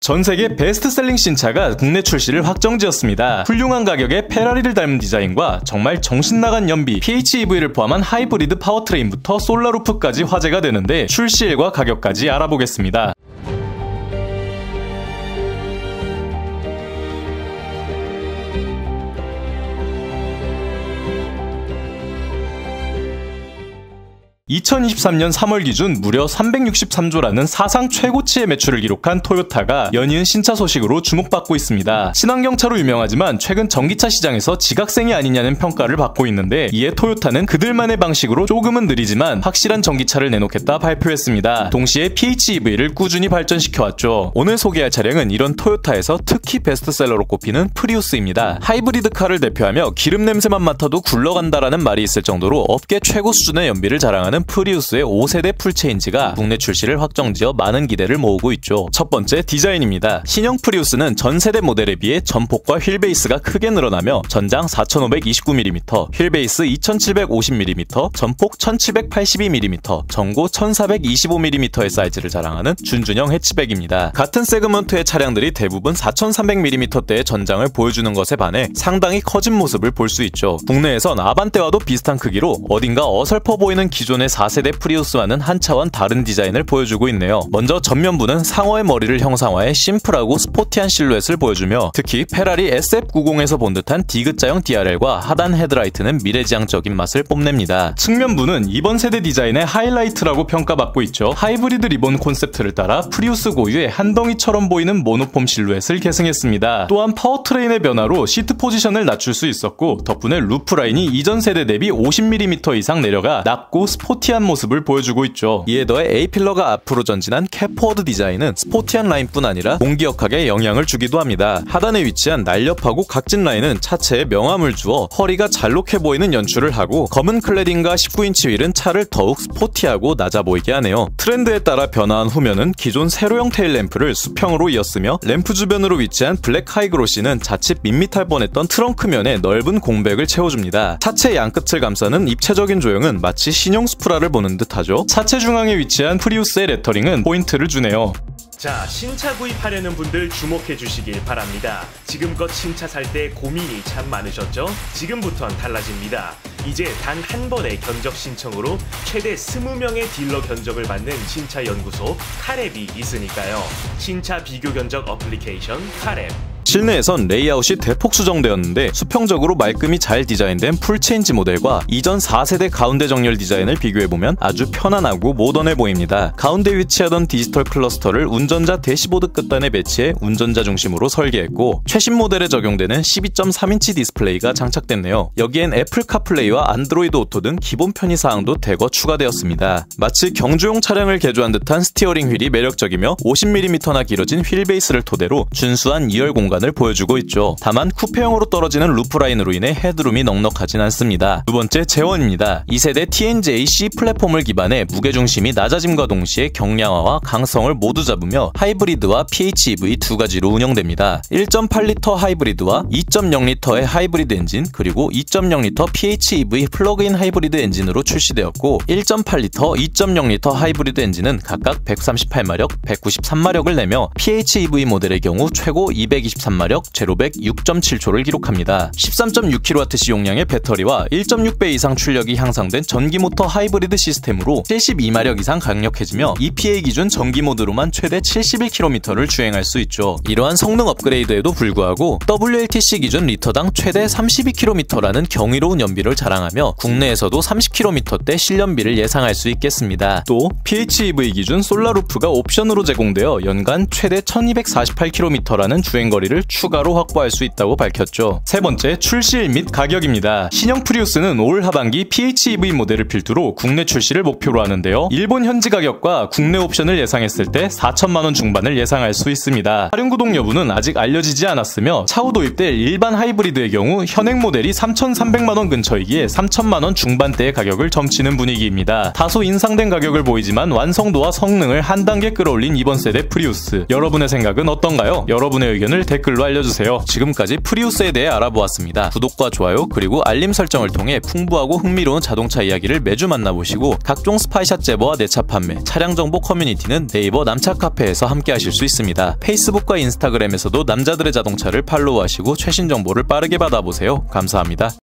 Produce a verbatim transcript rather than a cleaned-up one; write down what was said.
전세계 베스트셀링 신차가 국내 출시를 확정지었습니다. 훌륭한 가격에 페라리를 닮은 디자인과 정말 정신나간 연비, 피에이치이브이를 포함한 하이브리드 파워트레인부터 솔라루프까지 화제가 되는데 출시일과 가격까지 알아보겠습니다. 이천이십삼 년 삼월 기준 무려 삼백육십삼 조라는 사상 최고치의 매출을 기록한 토요타가 연이은 신차 소식으로 주목받고 있습니다. 친환경차로 유명하지만 최근 전기차 시장에서 지각생이 아니냐는 평가를 받고 있는데, 이에 토요타는 그들만의 방식으로 조금은 느리지만 확실한 전기차를 내놓겠다 발표했습니다. 동시에 피에이치이브이를 꾸준히 발전시켜왔죠. 오늘 소개할 차량은 이런 토요타에서 특히 베스트셀러로 꼽히는 프리우스입니다. 하이브리드카를 대표하며 기름 냄새만 맡아도 굴러간다라는 말이 있을 정도로 업계 최고 수준의 연비를 자랑하는 프리우스의 오 세대 풀체인지가 국내 출시를 확정지어 많은 기대를 모으고 있죠. 첫 번째, 디자인입니다. 신형 프리우스는 전 세대 모델에 비해 전폭과 휠베이스가 크게 늘어나며 전장 사천오백이십구 밀리미터, 휠베이스 이천칠백오십 밀리미터, 전폭 천칠백팔십이 밀리미터, 전고 천사백이십오 밀리미터의 사이즈를 자랑하는 준준형 해치백입니다. 같은 세그먼트의 차량들이 대부분 사천삼백 밀리미터대의 전장을 보여주는 것에 반해 상당히 커진 모습을 볼 수 있죠. 국내에선 아반떼와도 비슷한 크기로 어딘가 어설퍼 보이는 기존의 사 세대 프리우스와는 한 차원 다른 디자인을 보여주고 있네요. 먼저 전면부는 상어의 머리를 형상화해 심플하고 스포티한 실루엣을 보여주며, 특히 페라리 에스에프 구십에서 본 듯한 디귿자형 디알엘과 하단 헤드라이트는 미래지향적인 맛을 뽐냅니다. 측면부는 이번 세대 디자인의 하이라이트라고 평가받고 있죠. 하이브리드 리본 콘셉트를 따라 프리우스 고유의 한 덩이처럼 보이는 모노폼 실루엣을 계승했습니다. 또한 파워트레인의 변화로 시트 포지션을 낮출 수 있었고, 덕분에 루프 라인이 이전 세대 대비 오십 밀리미터 이상 내려가 낮고 스포티한 모습을 보여주고 있죠. 이에 더해 A필러가 앞으로 전진한 캡포워드 디자인은 스포티한 라인뿐 아니라 공기역학에 영향을 주기도 합니다. 하단에 위치한 날렵하고 각진 라인은 차체에 명암을 주어 허리가 잘록해 보이는 연출을 하고, 검은 클래딩과 십구 인치 휠은 차를 더욱 스포티하고 낮아 보이게 하네요. 트렌드에 따라 변화한 후면은 기존 세로형 테일 램프를 수평으로 이었으며, 램프 주변으로 위치한 블랙 하이그로시는 자칫 밋밋할 뻔했던 트렁크면에 넓은 공백을 채워줍니다. 차체 양끝을 감싸는 입체적인 조형은 마치 신형 스프라를 보는 듯하죠. 차체 중앙에 위치한 프리우스의 레터링은 포인트를 주네요. 자, 신차 구입하려는 분들 주목해 주시길 바랍니다. 지금껏 신차 살 때 고민이 참 많으셨죠? 지금부턴 달라집니다. 이제 단 한 번의 견적 신청으로 최대 이십 명의 딜러 견적을 받는 신차 연구소 카랩이 있으니까요. 신차 비교 견적 어플리케이션 카랩. 실내에선 레이아웃이 대폭 수정되었는데, 수평적으로 말끔히 잘 디자인된 풀체인지 모델과 이전 사 세대 가운데 정렬 디자인을 비교해보면 아주 편안하고 모던해 보입니다. 가운데 위치하던 디지털 클러스터를 운전자 대시보드 끝단에 배치해 운전자 중심으로 설계했고, 최신 모델에 적용되는 십이 점 삼 인치 디스플레이가 장착됐네요. 여기엔 애플 카플레이와 안드로이드 오토 등 기본 편의사항도 대거 추가되었습니다. 마치 경주용 차량을 개조한 듯한 스티어링 휠이 매력적이며, 오십 밀리미터나 길어진 휠베이스를 토대로 준수한 이열 공간 을 보여주고 있죠. 다만 쿠페형으로 떨어지는 루프라인으로 인해 헤드룸이 넉넉하진 않습니다. 두 번째, 제원입니다. 이 세대 티엔제이 C 플랫폼을 기반해 무게중심이 낮아짐과 동시에 경량화와 강성을 모두 잡으며 하이브리드와 피에이치이브이 두 가지로 운영됩니다. 일 점 팔 리터 하이브리드와 이 점 영 리터의 하이브리드 엔진, 그리고 이 점 영 리터 피에이치이브이 플러그인 하이브리드 엔진으로 출시되었고, 일 점 팔 리터, 이 점 영 리터 하이브리드 엔진은 각각 백삼십팔 마력, 백구십삼 마력을 내며 피에이치이브이 모델의 경우 최고 이백이십삼 마력, 제로백 육 점 칠 초를 기록합니다. 십삼 점 육 킬로와트시 용량의 배터리와 일 점 육 배 이상 출력이 향상된 전기모터 하이브리드 시스템으로 칠십이 마력 이상 강력해지며 이피에이 기준 전기 모드로만 최대 칠십일 킬로미터를 주행할 수 있죠. 이러한 성능 업그레이드에도 불구하고 더블유엘티씨 기준 리터당 최대 삼십이 킬로미터라는 경이로운 연비를 자랑하며, 국내에서도 삼십 킬로미터대 실연비를 예상할 수 있겠습니다. 또 피에이치이브이 기준 솔라루프가 옵션으로 제공되어 연간 최대 천이백사십팔 킬로미터라는 주행거리를 추가로 확보할 수 있다고 밝혔죠. 세 번째, 출시일 및 가격입니다. 신형 프리우스는 올 하반기 피에이치이브이 모델을 필두로 국내 출시를 목표로 하는데요. 일본 현지 가격과 국내 옵션을 예상했을 때 사천만 원 중반을 예상할 수 있습니다. 할인구동 여부는 아직 알려지지 않았으며, 차후 도입될 일반 하이브리드의 경우 현행 모델이 삼천삼백만 원 근처이기에 삼천만 원 중반대의 가격을 점치는 분위기입니다. 다소 인상된 가격을 보이지만 완성도와 성능을 한 단계 끌어올린 이번 세대 프리우스. 여러분의 생각은 어떤가요? 여러분의 의견을 댓글 댓글로 알려주세요. 지금까지 프리우스에 대해 알아보았습니다. 구독과 좋아요 그리고 알림 설정을 통해 풍부하고 흥미로운 자동차 이야기를 매주 만나보시고 각종 스파이샷 제보와 내차 판매, 차량 정보 커뮤니티는 네이버 남차 카페에서 함께 하실 수 있습니다. 페이스북과 인스타그램에서도 남자들의 자동차를 팔로우하시고 최신 정보를 빠르게 받아보세요. 감사합니다.